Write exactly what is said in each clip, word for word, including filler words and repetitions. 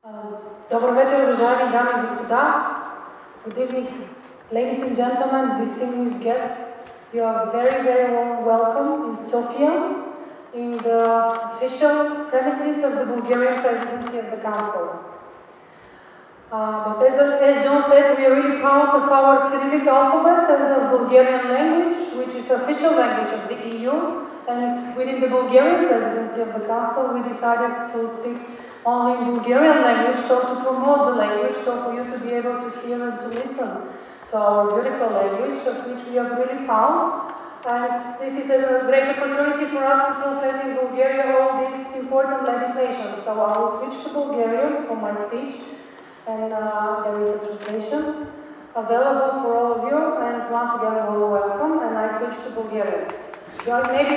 Uh, Добър вечер, уважаеми дами и господа. Good evening, ladies and gentlemen, distinguished guests. You are very, very warm welcome in Sofia, in the official premises of the Bulgarian Presidency of the Council. Uh, but as, as John said, we are really proud of our Cyrillic alphabet and the Bulgarian language, which is the official language of the E U. And within the Bulgarian Presidency of the Council, we decided to speak only in Bulgarian language, so to promote the language, so for you to be able to hear and to listen to our beautiful language, of which we are really proud. And this is a great opportunity for us to translate in Bulgaria all these important legislation. So I will switch to Bulgarian for my speech, and uh, there is a translation available for all of you. And once again, well, welcome, and I switch to Bulgarian. Maybe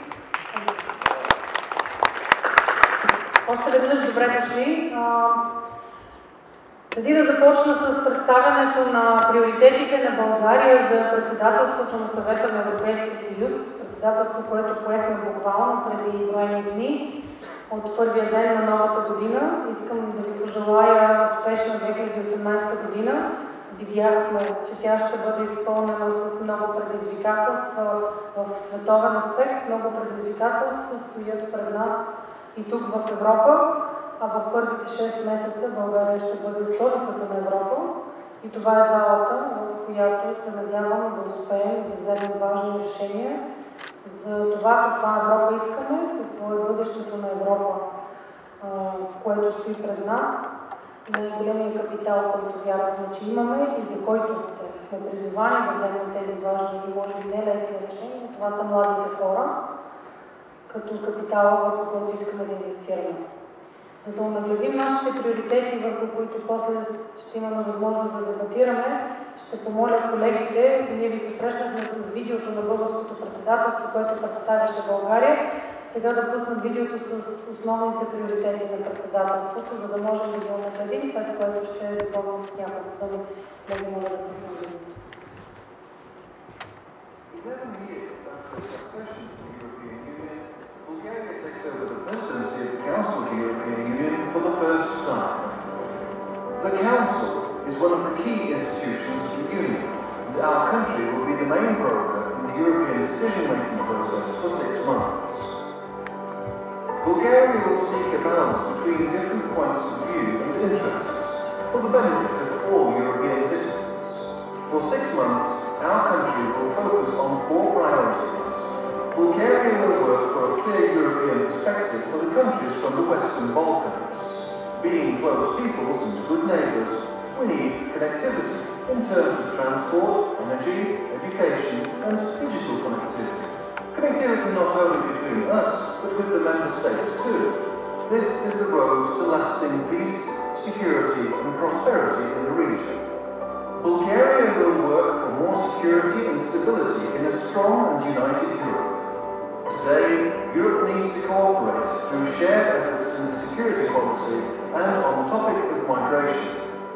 Още веднъж добре дошли. Преди да започна с представянето на приоритетите на България за председателството на Съвета на Европейския съюз, председателство, което поехме буквално преди броени дни от първия ден на новата година, искам да ви пожелая успешна две хиляди и осемнадесета година. Видяхме, че тя ще бъде изпълнена с много предизвикателства в световен аспект. Много предизвикателства стоят пред нас и тук в Европа, а в първите шест месеца България ще бъде столицата на Европа. И това е залата, в която се надявам да успеем да вземем важни решения за това каква Европа искаме, какво е бъдещето на Европа, което стои пред нас, най-големия капитал, който вярваме, че имаме и за който сме призовани да вземем тези важни и може би не лесни решения. Това са младите хора, като капитала, върху който искаме да инвестираме. За да нагледим нашите приоритети, върху които после ще имаме възможност да дебатираме, ще помоля колегите, ние ви посрещнахме с видеото на българското председателство, което представяше България, сега да пуснат видеото с основните приоритети на председателството, за да можем да ги нагледим, след което ще допълним с няколко думи, да ви моля да пуснем видеото. Bulgaria takes over the presidency of the Council of the European Union for the first time. The Council is one of the key institutions of the Union, and our country will be the main broker in the European decision-making process for six months. Bulgaria will seek a balance between different points of view and interests for the benefit of all European citizens. For six months, our country will focus on four priorities. Bulgaria will work for a clear European perspective for the countries from the Western Balkans. Being close peoples and good neighbours, we need connectivity in terms of transport, energy, education and digital connectivity. Connectivity not only between us, but with the member states too. This is the road to lasting peace, security and prosperity in the region. Bulgaria will work for more security and stability in a strong and united Europe. Today, Europe needs to cooperate through shared efforts in security policy and on the topic of migration.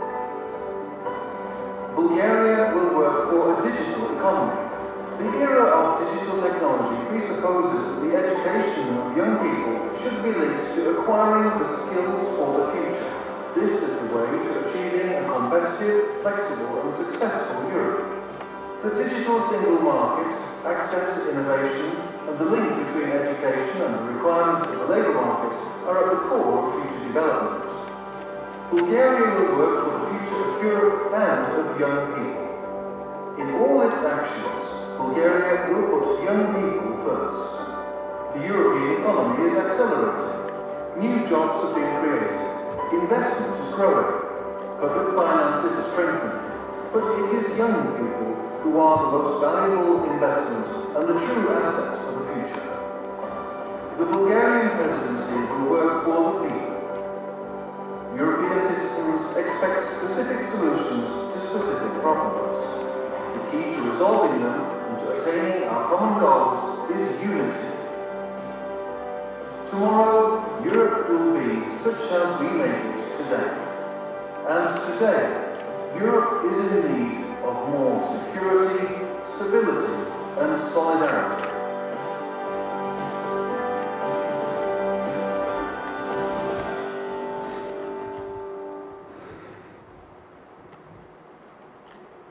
Bulgaria will work for a digital economy. The era of digital technology presupposes that the education of young people should be linked to acquiring the skills for the future. This is the way to achieving a competitive, flexible and successful Europe. The digital single market, access to innovation, and the link between education and the requirements of the labour market are at the core of future development. Bulgaria will work for the future of Europe and of young people. In all its actions, Bulgaria will put young people first. The European economy is accelerating. New jobs have been created. Investment is growing. Public finances are strengthening. But it is young people who are the most valuable investment and the true asset for the future. The Bulgarian presidency will work for the people. European citizens expect specific solutions to specific problems. The key to resolving them and to attaining our common goals is unity. Tomorrow, Europe will be such as we make it today. And today, Europe is in need of more security, stability and solidarity.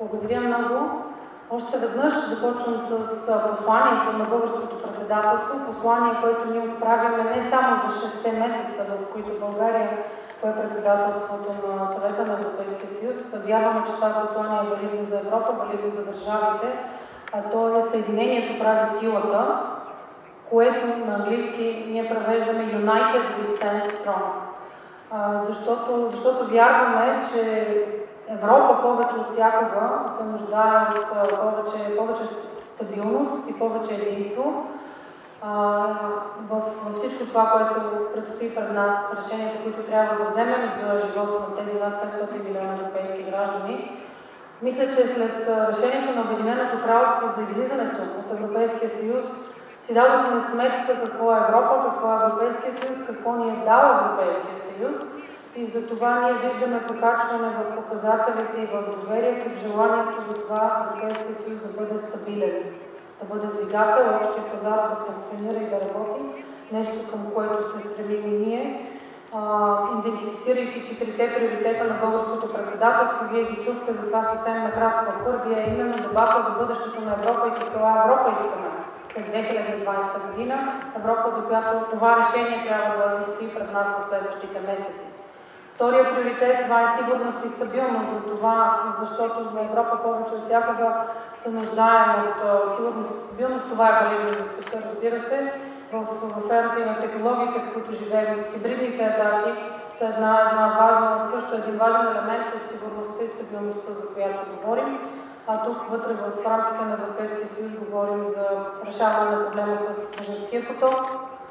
Благодаря много. Още веднъж започвам с посланието на българското председателство, послание, което ние отправяме не само за шестте месеца, в които България пое председателството на Съвета на Европейския съюз. Вярваме, че това послание е валидно за Европа, валидно за държавите, а то е съединението прави силата, което на английски ние превеждаме United we stand strong. А, защото, защото вярваме, че Европа повече от всякога се нуждае от повече, повече стабилност и повече единство. В всичко това, което предстои пред нас, решението, които трябва да вземем за живота на тези над петстотин милиона европейски граждани. Мисля, че след решението на Обединеното кралство за излизането от Европейския съюз си дадохме сметка какво е Европа, какво е Европейския съюз, какво ни е дал Европейския съюз. И за това ние виждаме покачване в показателите и в доверието и в желанието за това Европейския съюз да бъде стабилен, да бъде двигател, общия пазар да функционира и да работи, нещо към което се стремим и ние. А, идентифицирайки четирите приоритета на българското председателство, вие ги чухте, затова съвсем накратко. Първия е именно дебата за бъдещето на Европа и каква Европа искаме след две хиляди и двадесета година. Европа, за която това решение трябва да стои пред нас в следващите месеци. Втория приоритет, това е сигурност и стабилност, за това, защото на Европа повече от всякога се нуждаем от сигурност и стабилност. Това е валидно за света, разбира се. В, в ерата и на технологиите, в които живеем, хибридните атаки са една, една важна, също един важен елемент от сигурността и стабилността, за която говорим. А тук вътре в рамките на Европейския съюз говорим за решаване на проблема с бежанския поток,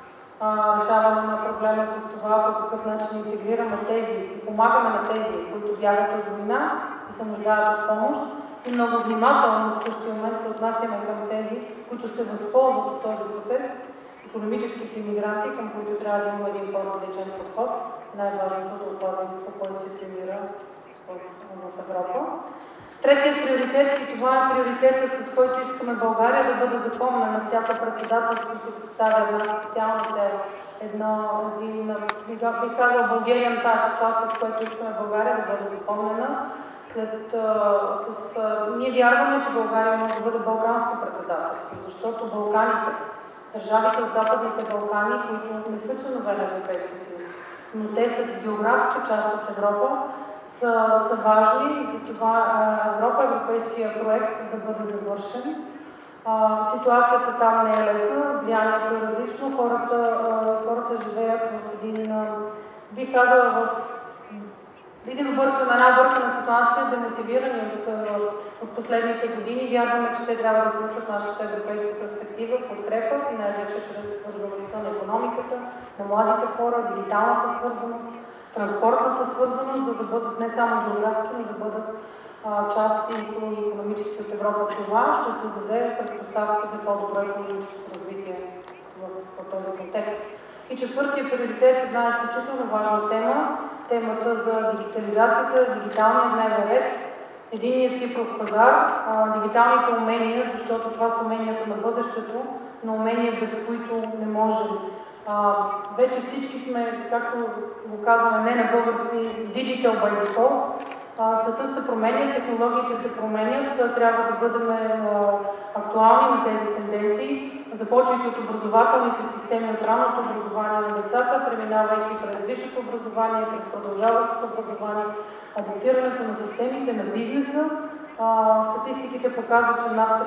решаване на проблема с това по какъв начин интегрираме тези и помагаме на тези, които бягат от война и се нуждаят от помощ. И много внимателно в същия момент се отнасяме към тези, които се възползват от този процес, икономическите имигранти, към които трябва да има един по-различен подход. Най-важното да опазваме спокойствието и мира в, в Европа. Третият приоритет, и това е приоритетът, с който искаме България да бъде запомнена. Всяко председателство се поставя една специална цел, едно, един, бих казал, Bulgarian touch, това с което искаме България да бъде запомнена. След, с, с, ние вярваме, че България може да бъде балканско председателство, защото Балканите, държавите от Западните Балкани, които не са членове на Европейския съюз, но те са географска част от Европа, са, са важни и за това Европа, европейския проект да бъде завършен. А, ситуацията там не е лесна, влиянието е различно, хората, а, хората живеят в един, а, бих казала, в един объркан, една объркана ситуация, демотивирани от, от последните години. Вярваме, че те трябва да получат нашата европейска перспектива, подкрепа и най-вече чрез свързаността на икономиката, на младите хора, дигиталната свързаност, транспортната свързаност, за да бъдат не само географски, но да бъдат а, части и икономически от Европа. Това ще създаде предпоставки за по-добро икономическо развитие в, в този контекст. И четвъртия приоритет е една изключително важна тема, темата за дигитализацията, дигиталния дневен ред, единният цифров пазар, а, дигиталните умения, защото това са уменията на бъдещето, но умения, без които не можем. А, вече всички сме, както го казваме, не на български, digital by default. А, светът се променя, технологиите се променят, трябва да бъдем актуални на тези тенденции, започвайки от образователните системи, от ранното образование на децата, преминавайки през висшето образование, през продължаващото образование, адаптирането на системите на бизнеса. А, статистиките показват, че над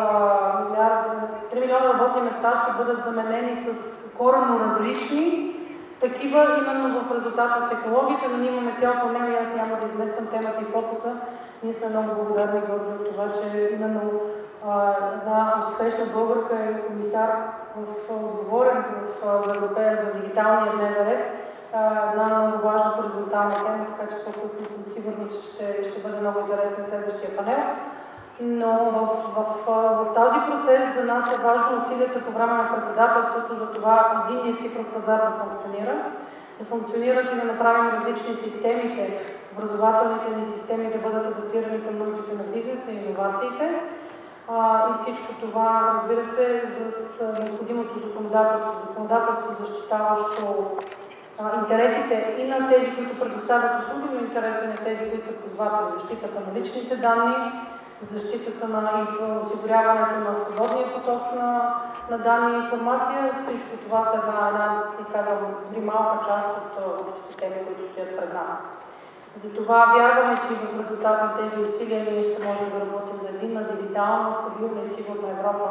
три милиона работни места ще бъдат заменени с коренно различни такива, именно в резултат от технологиите, но ние имаме цял панел и аз няма да измествам темата и фокуса. Ние сме много благодарни от това, че именно а, една успешна българка е комисар в отговорен в Европея за дигиталния дневен ред. Една много важна хоризонтална тема, така че по-късно съм сигурна, че ще, ще бъде много интересен следващия панел. Но в, в, в, в този процес за нас е важно усилията по време на председателството за това единният цифров пазар да функционира, да функционират и да направим различни системите, образователните ни системи да бъдат адаптирани към нуждите на бизнеса и иновациите. А, и всичко това, разбира се, с необходимото законодателство, законодателство защитаващо а, интересите и на тези, които предоставят услуги, но интереси на тези, които са ползватели, защитата на личните данни, защитата на и осигуряването на свободния поток на, на данни и информация. Всичко това са една, една и казвам, прималка част от общите теми, които стоят пред нас. Затова вярваме, че в резултат на тези усилия ние ще можем да работим за единна, дигитална, стабилна и сигурна Европа.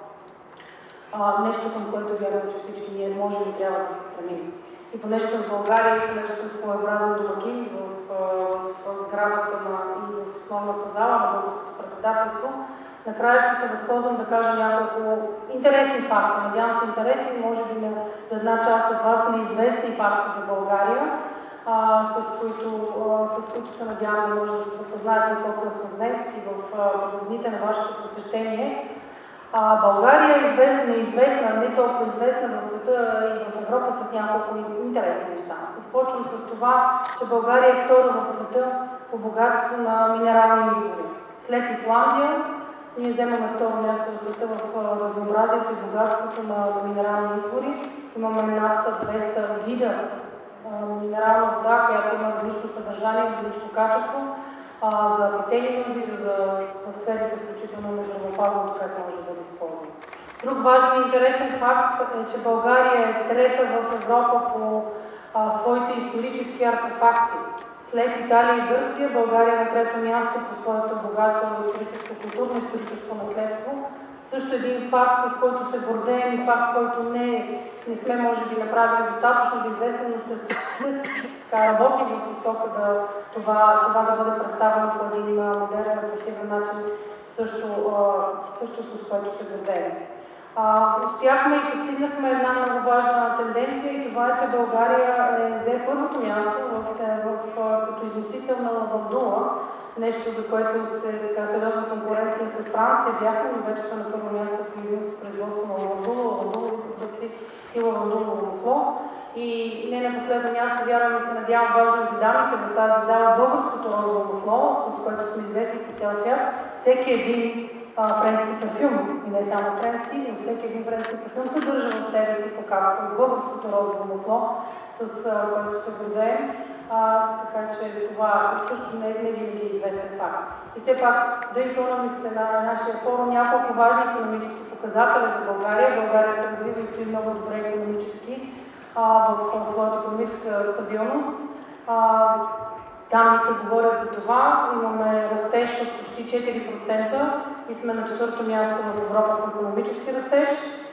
А, нещо, към което вярвам, че всички ние можем и трябва да се стремим. И понеже съм в България и понеже съм своеобразен домакин в, в, в сградата на, и в основната зала на българското председателство, накрая ще се възползвам да кажа няколко интересни факти. Надявам се интересни, може би не, за една част от вас неизвестни факти за България, а, с, които, а, с които се надявам да може да се запознаете по-късно днес и в, в дните на вашето посещение. А, България е известна, неизвестна, не толкова известна в света и в Европа с няколко интересни неща. Започвам с това, че България е втора в света по богатство на минерални извори. След Исландия ние вземаме второ място в света в разнообразието и богатството на, на минерални извори. Имаме над двеста вида а, минерална вода, която има различно съдържание, различно качество. А, за питейни нужди, за в сферите, включително на здравеопазването, как може да бъде използвано. Друг важен и интересен факт е, че България е трета в Европа по а, своите исторически артефакти. След Италия и Гърция, България е на трето място по своето богато историческо, културно историческо наследство. Също един факт, с който се гордеем и факт, който не, не сме, може би, направили достатъчно да известен, но се работи в посока да това, това да бъде представено по един модерен, атрактивен начин, също, също с което се гордеем. Успяхме и постигнахме една много важна тенденция и това е, че България е взе първото място в, в, в, като износител на лавандула, нещо, за което се така сериозна конкуренция с Франция бяхме, но вече са на първо място по износ производство на лавандула, лавандулови продукти и лавандулово масло. И не на последно място, вярвам и се надявам важно за дамите в тази зала, българското розово масло, с което сме известни по цял свят. Всеки един а, френски парфюм, и не само френски, но всеки един френски парфюм съдържа в себе си покапка от българското розово масло, с а, което се гордеем. А, така че това също не, не винаги е известен факт. И все пак, да Economist на нашия форум, няколко важни икономически показатели за България. България се развива и стои много добре икономически в своята икономическа стабилност. Данните говорят за това. Имаме растеж от почти четири процента и сме на четвърто място в Европа по икономически растеж,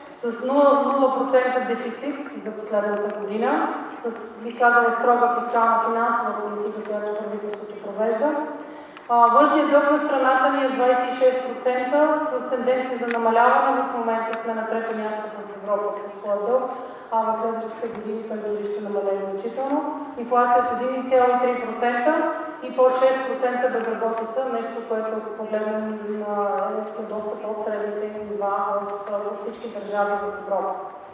с нула процента дефицит за последната година, с, би казала, строга фискална финансова политика, която правителството провежда. Външният дълг на страната ни е двадесет и шест процента, с тенденция за намаляване. В момента сме на трето място в Европа по своя дълг, а в следващите години той дори ще намалее значително. Инфлация от един цяло и три процента и под шест процента безработица, нещо, което ако погледнем е доста под средните нива от всички държави в Европа.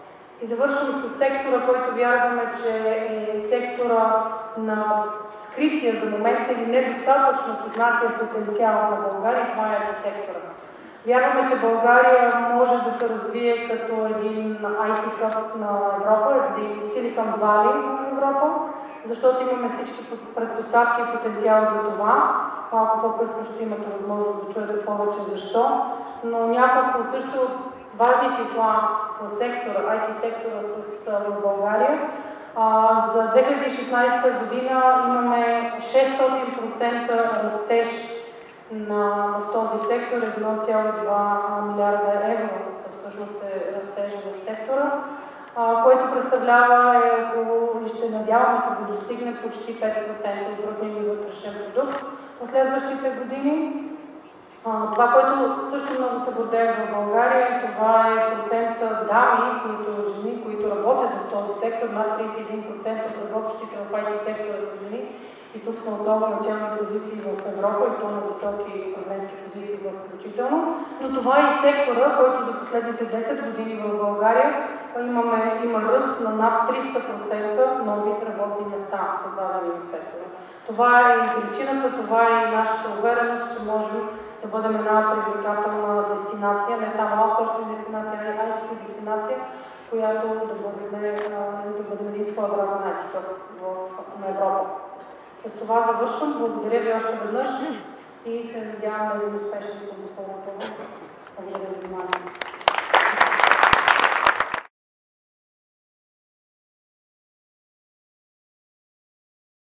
И завършвам с сектора, който вярваме, че е сектора на скрития за момента или недостатъчно познатия потенциал на България. Това е сектора. Вярваме, че България може да се развие като един ай ти хъб на Европа, един Silicon Valley на Европа, защото имаме всички предпоставки и потенциал за това. Малко по-късно ще имате възможност да чуете повече защо, но няколко също важни числа за сектора, ай ти сектора с, в България. А, за две хиляди и шестнадесета година имаме шестстотин процента растеж на, в този сектор, едно цяло и два милиарда евро всъщност е растеж в сектора, а, което представлява е около, и ще надяваме се да достигне почти пет процента от брутния вътрешен продукт в следващите години. Това, което също много се гордеем в България, това е процента дами, които, жени, които работят в този сектор. Над тридесет и един процента от работещите в ай ти сектора са жени. И тук сме отново начални позиции в Европа и то на високи управленски позиции в включително. Но това е и сектора, който за последните десет години в България имаме, има ръст на над триста процента нови работни места, създадени в сектора. Това е и причината, това е и нашата увереност, че можем да бъдем една привлекателна дестинация, не само аутсорсинг дестинация, а и ай си ти дестинация, която да бъдем, да бъдем един своеобразен ай ти хъб на Европа. С това завършвам. Благодаря ви още веднъж. и се надявам да ви успешно по госпожа Павлова. Благодаря за вниманието.